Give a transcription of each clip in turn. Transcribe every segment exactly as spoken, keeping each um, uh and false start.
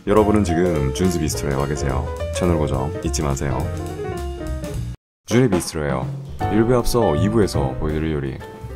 여러분은 지금 준스 비스트로에 와 계세요. 채널 고정 잊지 마세요. 준의 비스트로예요. 일 부에 앞서 이 부에서 보여드릴 요리.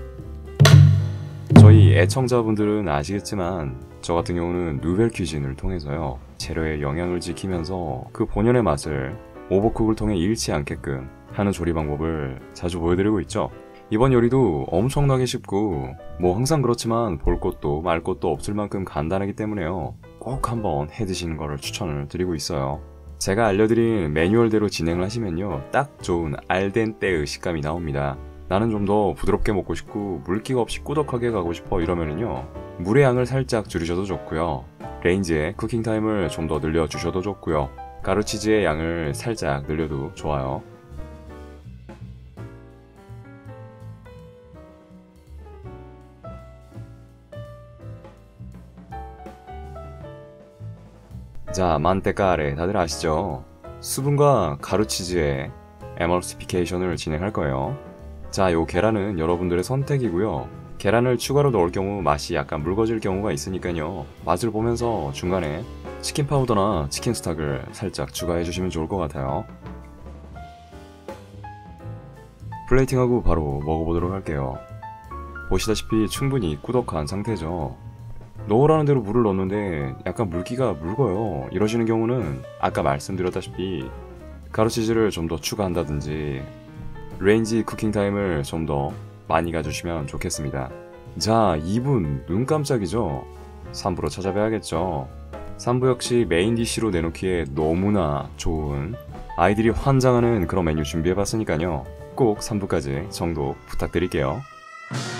저희 애청자분들은 아시겠지만 저 같은 경우는 누벨 퀴즈인을 통해서요, 재료의 영양을 지키면서 그 본연의 맛을 오버쿡을 통해 잃지 않게끔 하는 조리 방법을 자주 보여드리고 있죠. 이번 요리도 엄청나게 쉽고 뭐 항상 그렇지만 볼 것도 말 것도 없을 만큼 간단하기 때문에요, 꼭 한번 해드시는 거를 추천을 드리고 있어요. 제가 알려드린 매뉴얼대로 진행을 하시면요, 딱 좋은 알덴테의 식감이 나옵니다. 나는 좀 더 부드럽게 먹고 싶고 물기가 없이 꾸덕하게 가고 싶어 이러면은요, 물의 양을 살짝 줄이셔도 좋고요, 레인지에 쿠킹 타임을 좀 더 늘려주셔도 좋고요, 가루치즈의 양을 살짝 늘려도 좋아요. 자, 만테카레 다들 아시죠? 수분과 가루치즈의 에멀시피케이션을 진행할 거예요. 자, 요 계란은 여러분들의 선택이고요. 계란을 추가로 넣을 경우 맛이 약간 묽어질 경우가 있으니까요, 맛을 보면서 중간에 치킨 파우더나 치킨 스톡을 살짝 추가해 주시면 좋을 것 같아요. 플레이팅하고 바로 먹어보도록 할게요. 보시다시피 충분히 꾸덕한 상태죠. 넣으라는 대로 물을 넣었는데 약간 물기가 묽어요. 이러시는 경우는 아까 말씀드렸다시피 가루치즈를 좀 더 추가한다든지 레인지 쿠킹 타임을 좀 더 많이 가주시면 좋겠습니다. 자, 이 부 눈 깜짝이죠? 삼 부로 찾아봐야겠죠. 삼 부 역시 메인 디쉬로 내놓기에 너무나 좋은, 아이들이 환장하는 그런 메뉴 준비해봤으니까요, 꼭 삼 부까지 정독 부탁드릴게요.